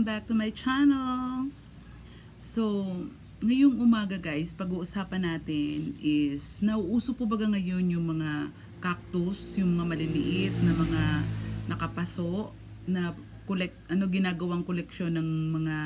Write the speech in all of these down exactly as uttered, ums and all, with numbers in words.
back to my channel. So, ngayong umaga guys, pag-uusapan natin is, nauuso po ba ngayon yung mga cactus, yung mga maliliit na mga nakapaso na collect, ano ginagawang koleksyon ng mga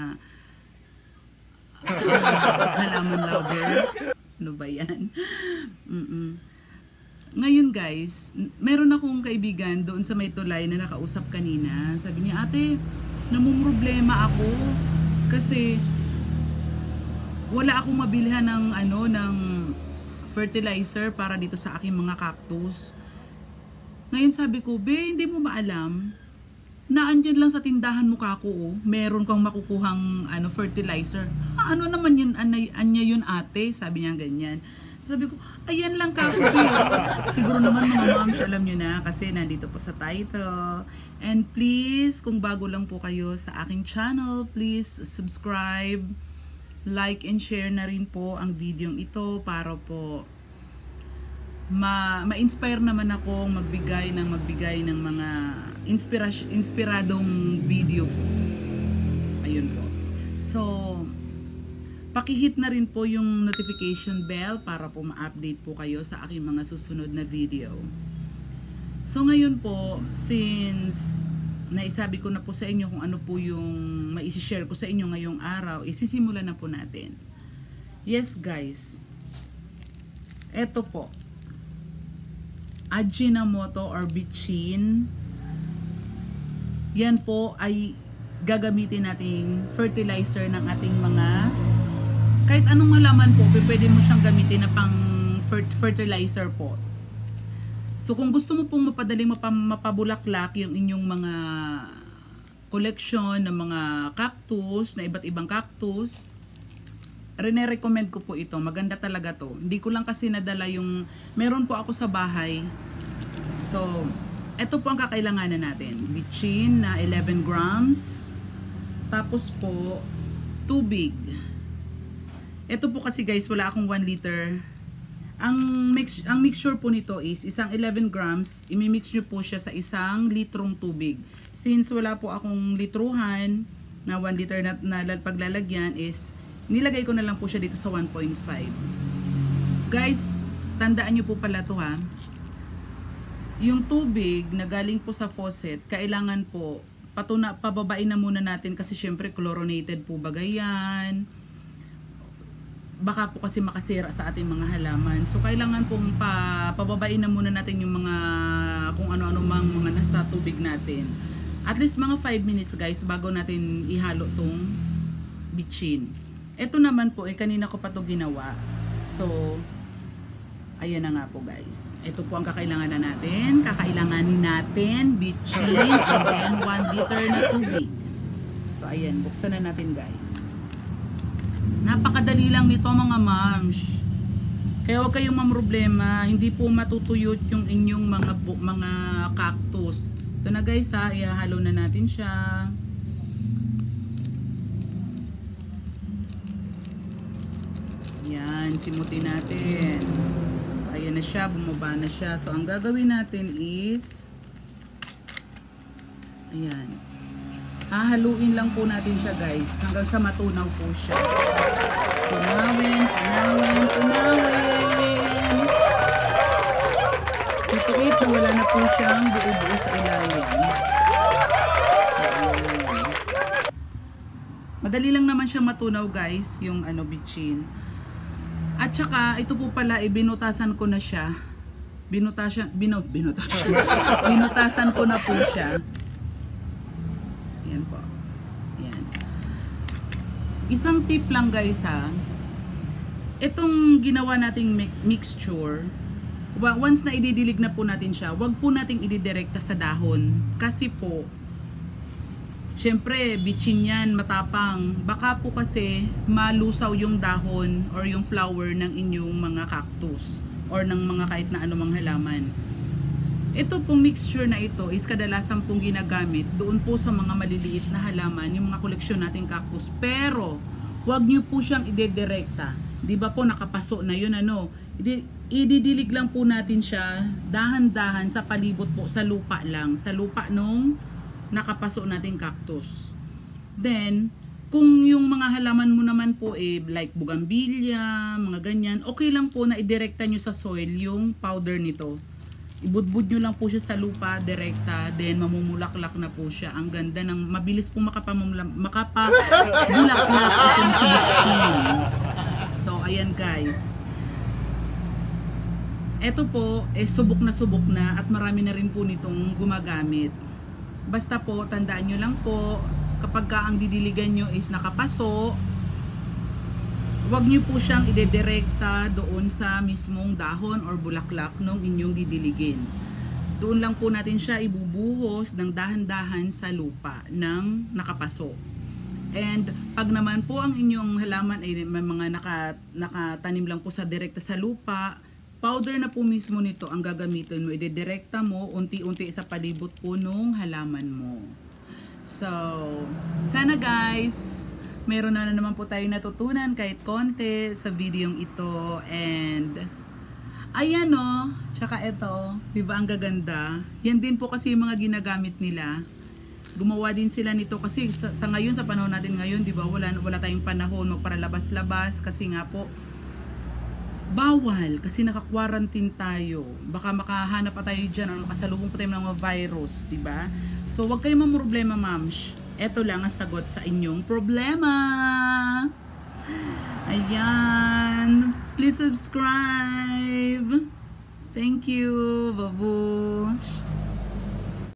uh, halaman lover. Ano ba yan? Mm -mm. Ngayon guys, meron akong kaibigan doon sa may tulay na nakausap kanina. Sabi niya, ate, namumroblema ako kasi wala akong mabilihan ng ano ng fertilizer para dito sa aking mga cactus. Ngayon sabi ko, be, hindi mo ba alam na andyan lang sa tindahan mo kako, oh, meron kang makukuhang ano fertilizer. Ha, ano naman yun, anay, anya yun ate? Sabi niya ganyan. Sabi ko, ayan lang kako, be. Siguro naman mga moms, alam nyo na kasi nandito po sa title. And please, kung bago lang po kayo sa aking channel, please subscribe, like and share na rin po ang video ito para po ma-inspire ma naman ako magbigay ng magbigay ng mga inspirasyon, inspiradong video po. Ayun po. So, pakihit na rin po yung notification bell para po ma-update po kayo sa aking mga susunod na video. So ngayon po, since naisabi ko na po sa inyo kung ano po yung mai-share ko sa inyo ngayong araw, isisimulan na po natin. Yes guys, eto po, Ajinomoto or bitchin, yan po ay gagamitin nating fertilizer ng ating mga, kahit anong halaman po, pwede mo siyang gamitin na pang fertilizer po. So kung gusto mo pong mapadaling mapabulaklak yung inyong mga collection ng mga cactus, na iba't ibang cactus, rene-recommend ko po ito. Maganda talaga to. Hindi ko lang kasi nadala yung, meron po ako sa bahay. So, ito po ang kakailanganan natin. Bitchin na eleven grams. Tapos po, tubig. Ito po kasi guys, wala akong one liter. Ang, mix, ang mixture po nito is isang eleven grams, imimix nyo po siya sa isang litrong tubig. Since wala po akong litruhan na one liter na, na paglalagyan is, nilagay ko na lang po siya dito sa one point five. Guys, tandaan nyo po pala to ha. Yung tubig na galing po sa faucet, kailangan po, patuna, pababain na muna natin kasi syempre chlorinated po bagay yan. Baka po kasi makasira sa ating mga halaman. So kailangan pong pa, pababain na muna natin yung mga kung ano-ano mang mga nasa tubig natin. At least mga five minutes guys bago natin ihalo tong bitchin. Ito naman po, eh kanina ko pa to ginawa. So ayan na nga po guys. Ito po ang kakailangan na natin. Kakailanganin natin bitchin and then one liter na tubig. So ayan, buksan na natin guys. Napakadali lang nito mga moms. Kaya huwag kayong mamroblema, hindi po matutuyot yung inyong mga mga cactus. Ito na guys ha, ihahalo na natin siya. Yan, simutin natin. So ayan na siya, bumaba na siya. So ang gagawin natin is, ayan, hahaluin lang po natin siya guys hanggang sa matunaw po siya. Tunawin, tunawin, tunawin. Situit na wala na po siyang buo-buo sa ilalim. So, madali lang naman siya matunaw guys, yung ano bitchin. At saka ito po pala, ibinutasan ko na siya. Binutasan, binu, binutasan. Binutasan ko na po siya. Yan po. Yan. Isang tip lang guys ha. Itong ginawa nating mixture, once na ididilig na po natin siya, wag po nating ididirekta sa dahon. Kasi po, syempre, bitchin yan, matapang. Baka po kasi malusaw yung dahon or yung flower ng inyong mga cactus or ng mga kahit na anumang halaman. Ito pong mixture na ito is kadalasan pong ginagamit doon po sa mga maliliit na halaman, yung mga koleksyon nating cactus. Pero, wag nyo po siyang idedirekta. Di ba po nakapaso na yun ano? Ididilig lang po natin siya dahan-dahan sa palibot po, sa lupa lang. Sa lupa nung nakapaso nating cactus. Then, kung yung mga halaman mo naman po eh, like bugambilya, mga ganyan, okay lang po na idirekta nyo sa soil yung powder nito. Ibudbud nyo lang po siya sa lupa, direkta, then mamumulaklak na po siya. Ang ganda ng, mabilis po makapamulaklak, makapamulaklak itong subukin. So, ayan guys. Ito po, eh, subok na subok na at marami na rin po nitong gumagamit. Basta po, tandaan nyo lang po, kapag ka ang didiligan nyo is nakapaso, wag nyo po siyang idedirekta doon sa mismong dahon or bulaklak ng inyong didiligin. Doon lang po natin siya ibubuhos ng dahan-dahan sa lupa ng nakapaso. And pag naman po ang inyong halaman ay may mga naka, nakatanim lang po sa direkta sa lupa, powder na po mismo nito ang gagamitin mo. Idedirekta mo unti-unti sa palibot po nung halaman mo. So, sana guys, meron na naman po tayo natutunan kahit konti sa videong ito. And, ayan o, tsaka ito, diba ang gaganda? Yan din po kasi yung mga ginagamit nila. Gumawa din sila nito kasi sa, sa ngayon, sa panahon natin ngayon, diba, wala, wala tayong panahon magparalabas-labas kasi nga po, bawal kasi naka-quarantine tayo. Baka makahanap pa tayo dyan o makasalubong pa tayo ng mga virus, diba? So, wag kayong mamroblema, ma'ams. Ito lang ang sagot sa inyong problema. Ayan. Please subscribe. Thank you, babush.